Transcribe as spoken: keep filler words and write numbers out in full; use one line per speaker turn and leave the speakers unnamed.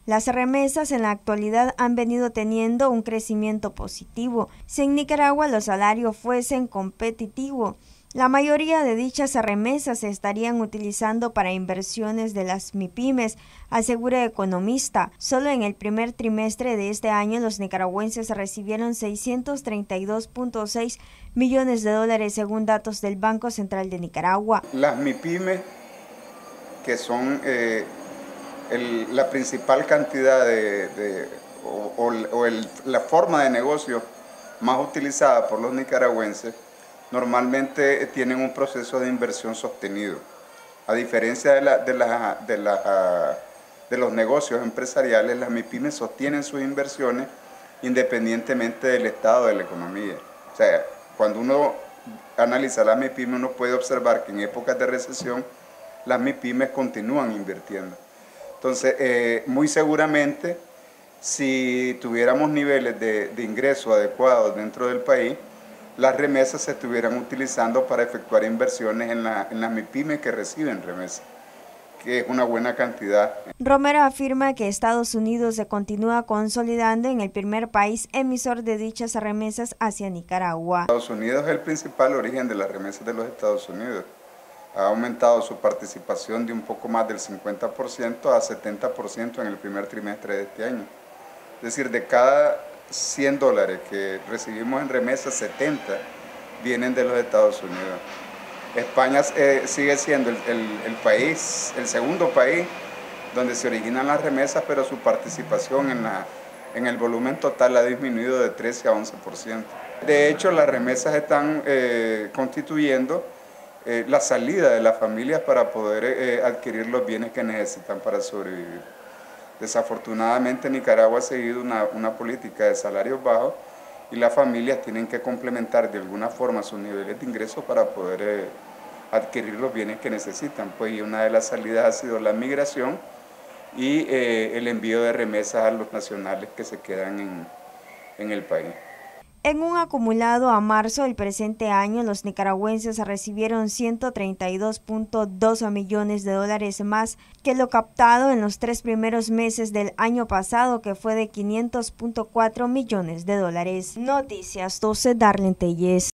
Las remesas en la actualidad han venido teniendo un crecimiento positivo. Si en Nicaragua los salarios fuesen competitivos, la mayoría de dichas remesas se estarían utilizando para inversiones de las MIPYMES, asegura economista. Solo en el primer trimestre de este año los nicaragüenses recibieron seiscientos treinta y dos punto seis millones de dólares según datos del Banco Central de Nicaragua.
Las MIPYMES, que son eh, el, la principal cantidad de, de o, o, o el, la forma de negocio más utilizada por los nicaragüenses, normalmente tienen un proceso de inversión sostenido. A diferencia de, la, de, la, de, la, de los negocios empresariales, las MIPYMES sostienen sus inversiones independientemente del estado de la economía. O sea, cuando uno analiza las MIPYMES, uno puede observar que en épocas de recesión las MIPYMES continúan invirtiendo. Entonces, eh, muy seguramente, si tuviéramos niveles de, de ingreso adecuados dentro del país, las remesas se estuvieran utilizando para efectuar inversiones en, la, en las MIPYMES que reciben remesas, que es una buena cantidad.
Romero afirma que Estados Unidos se continúa consolidando en el primer país emisor de dichas remesas hacia Nicaragua.
Estados Unidos es el principal origen de las remesas de los Estados Unidos. Ha aumentado su participación de un poco más del cincuenta por ciento a setenta por ciento en el primer trimestre de este año. Es decir, de cada cien dólares que recibimos en remesas, setenta vienen de los Estados Unidos. España eh, sigue siendo el, el, el país, el segundo país donde se originan las remesas, pero su participación en, la, en el volumen total ha disminuido de trece a once por ciento. De hecho, las remesas están eh, constituyendo eh, la salida de las familias para poder eh, adquirir los bienes que necesitan para sobrevivir. Desafortunadamente Nicaragua ha seguido una, una política de salarios bajos y las familias tienen que complementar de alguna forma sus niveles de ingresos para poder eh, adquirir los bienes que necesitan. Pues, y una de las salidas ha sido la migración y eh, el envío de remesas a los nacionales que se quedan en, en el país.
En un acumulado a marzo del presente año, los nicaragüenses recibieron ciento treinta y dos punto dos millones de dólares más que lo captado en los tres primeros meses del año pasado, que fue de quinientos punto cuatro millones de dólares. Noticias doce, Darlene Tellez.